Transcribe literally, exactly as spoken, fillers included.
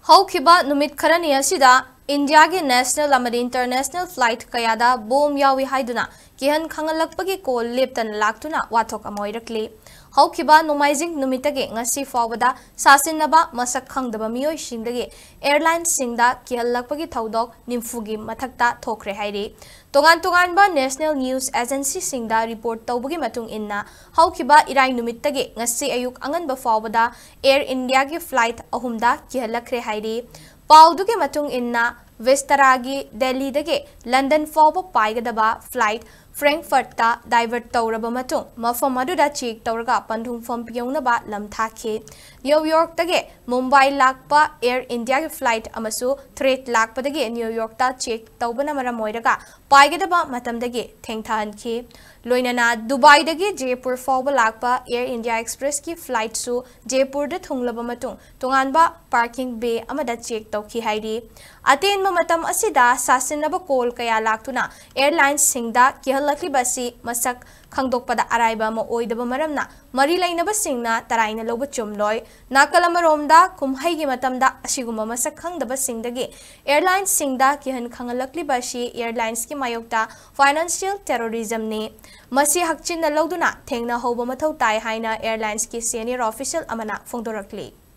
Houkhiba numit kharani ashida India के national amadi international flight Kayada bom Yao-E Haiduna kihan khanhal-lakpagi ko leptan laktuna Wathok oirakli Houkhiba nomaizing numitage ngasi fawada sasinaba masak khangdaba miyoi singdagi airlines singda kihan-lakpagi thaudok nimfugi mathakta thokre Hairi Togan togan ba national news agency singda report tawbugi matung inna Houkhiba irai numittage ngasi ayuk angan ba fawada Air India के flight ahumda kihan-lakre Hairi Pauduge matung inna Vestaragi Delhi dage London fawba paigadaba flight Frankfurt ta divert tawraba matung mafam aduda check tawraga pandhung fam piyongnaba lam thakhe New York dage Mumbai lakpa Air India ke flight amasu threat lakpa dage New York ta check tawbana mara moiraga paigadaba matam dage thengthan khe Loinana Dubai dage Jaipur fawba lakpa Air India Express ki flight su Jaipur da thunglaba matung tonganba parking bay amada check tawkhi Hairi Aten matam asida sasinaba call kaya laktuna airlines singda kihanlakli basi masak khangdokpada araiba ma oidaba maramna mari lainaba singna taraina loba chumloi nakalamaromda kumhaigi matamda asiguma masak khangdaba singdagi airlines singda kihan khanhal-lakli basi airlines ki mayokta financial terrorism ne masi hakchinna loduna thengna hoba mathau tai haina airlines ki senior official amana phongdorakli